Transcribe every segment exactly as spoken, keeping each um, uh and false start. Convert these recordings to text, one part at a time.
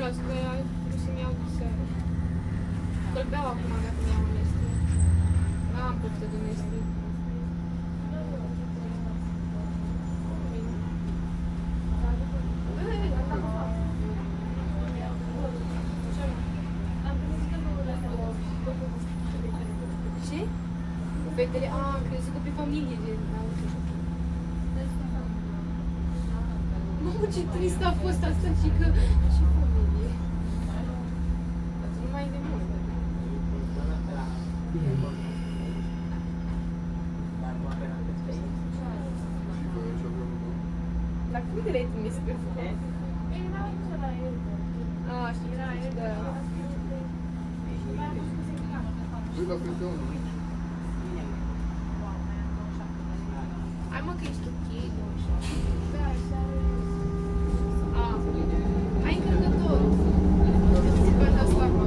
las că ai vrut să-mi iau seara. Că-l beau acum dacă mi-au un Nestle. N-am poftă de Nestle. Ce? Cu fetele? A, am crezut că pe familie gen. Mamă, ce trist a fost asta și că... și familie. Nu mai e de mult. Dar cum te le-ai trimis pe foto? Era aici la el. A, știi, era el, da. Păi la peste unul. Hai mă că ești ok, nu așa. Da, așa e. A, hai încărcător. Îți faci asta acum.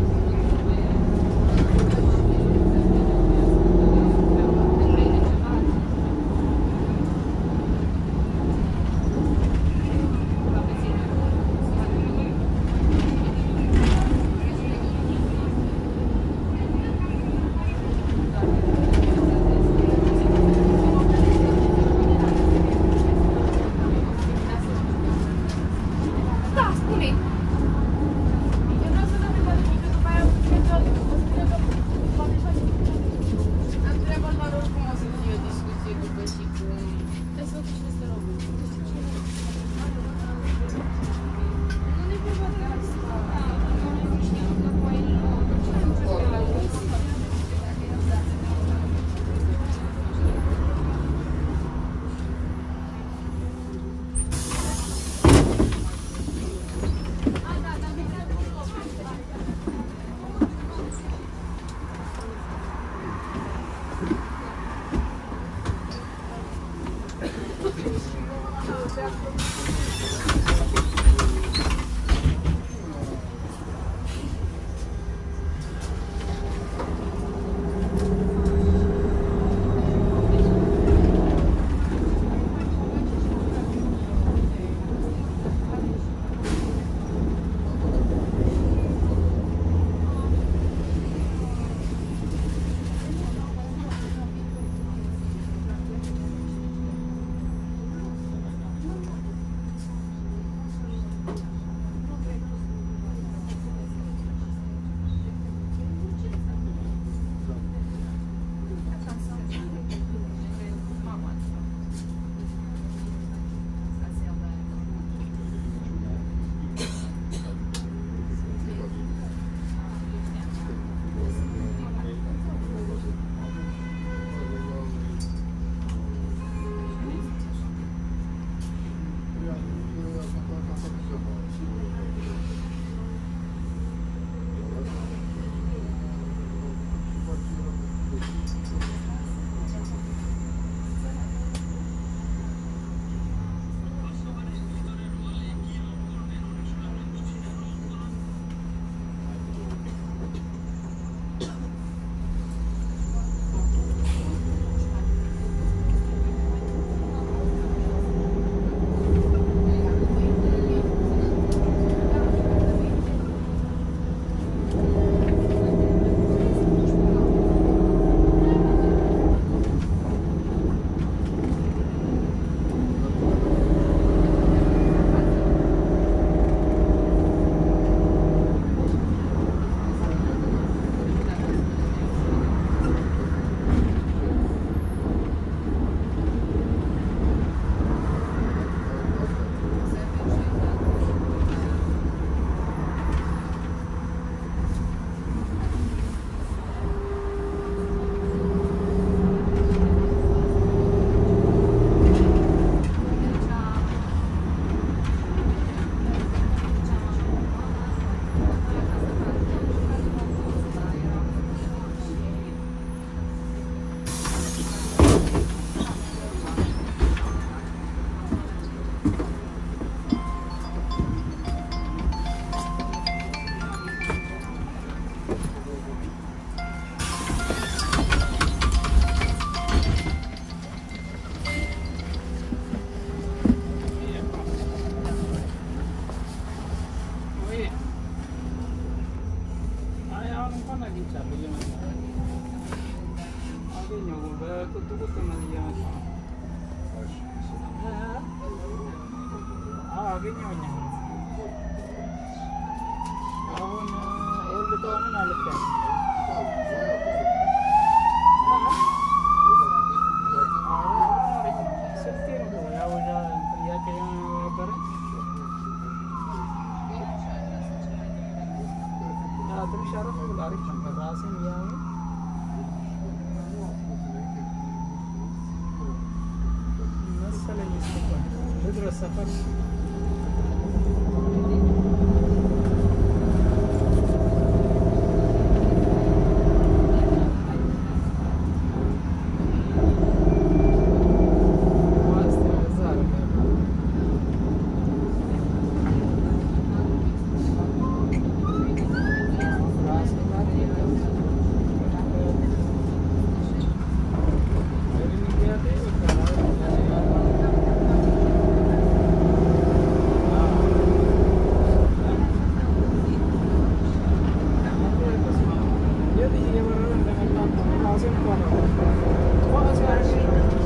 ቁጥ ቁጥ ነው እያመጣ አዎ አገኘሁኝ። አሁን ኦልድ ታውንን አልፌያለሁ። ስልኬ ነው ያው ጥያቄ ነበረ ትንሽ አረፍ ብሎ አሪፍ ነበር። ራሴን እያዩ መሰለኝ ይስባል ልድረስ ሰፈር What